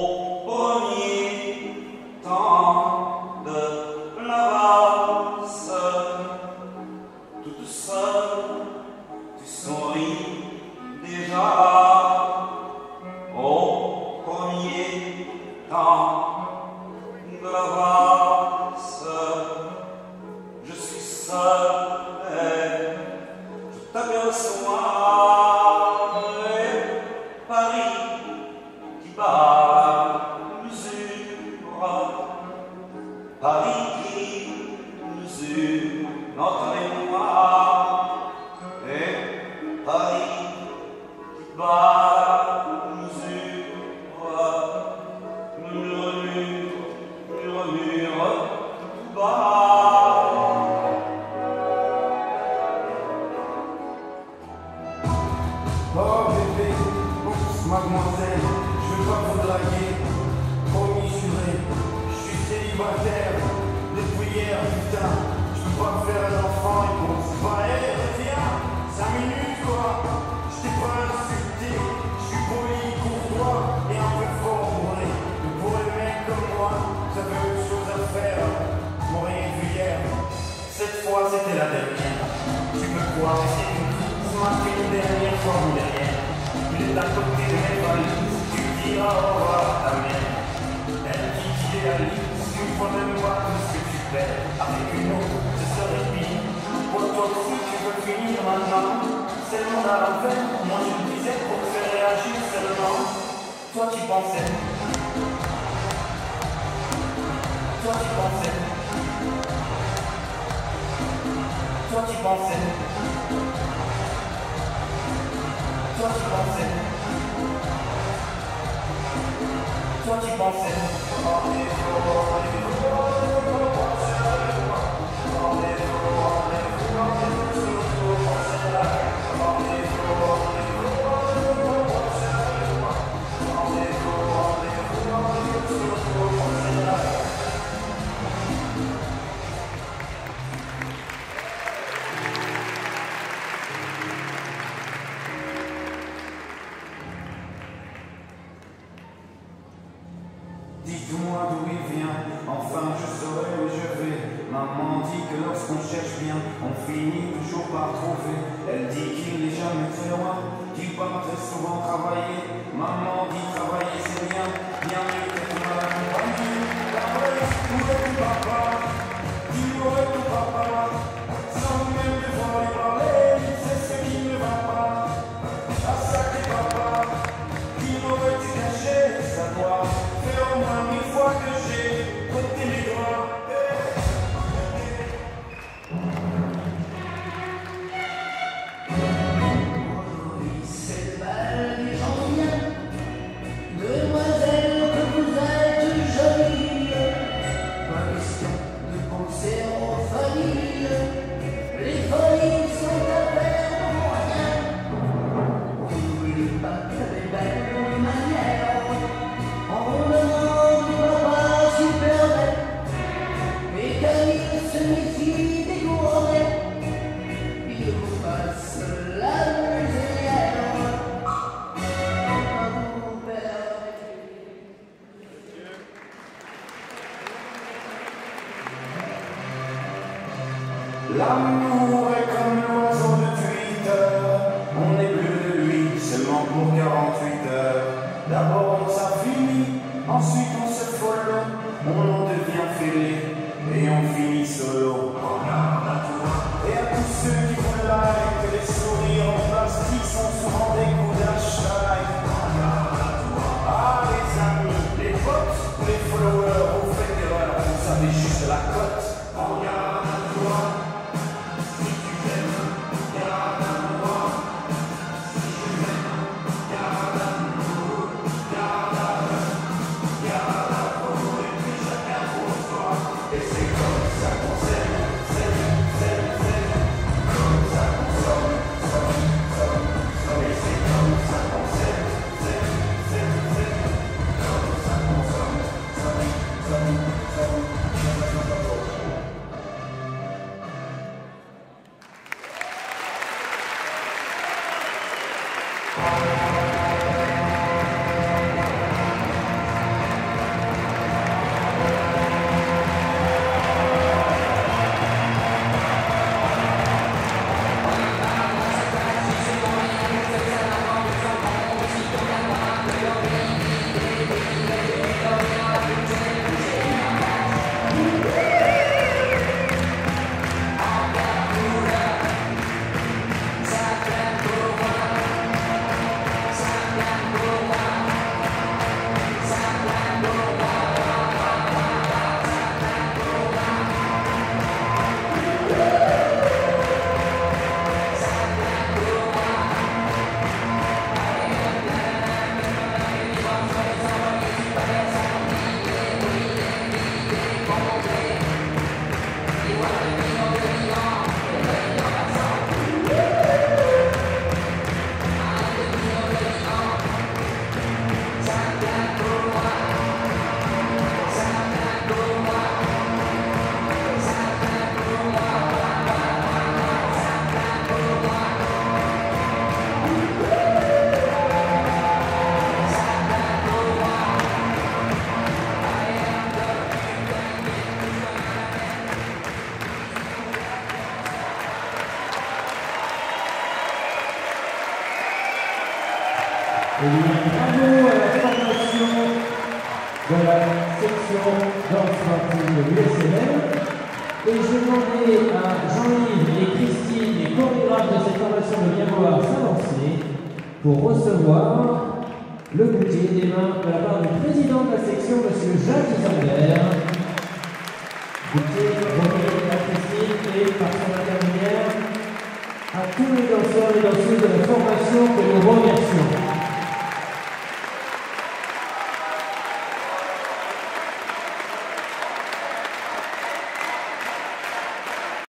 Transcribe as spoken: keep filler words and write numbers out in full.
L'amour est comme l'oiseau de Twitter, on n'est plus de lui seulement pour quarante-huit heures. D'abord on s'affinit, ensuite on se follow, on en devient fêlé et on finit solo. Et à tous ceux qui font like, les sourires en plastique sont souvent des coups d'hashtag. Ah les amis, les potes, les followers, vous faites erreur, vous savez juste la cote. Regarde à toi. Yeah. de la section danse sportive de l'U S M M. Et je vais demander à Jean-Yves et Christine, les chorégraphes de cette formation, de bien vouloir s'avancer pour recevoir le bouquet des mains de la part du président de la section, M. Jacques Isambert.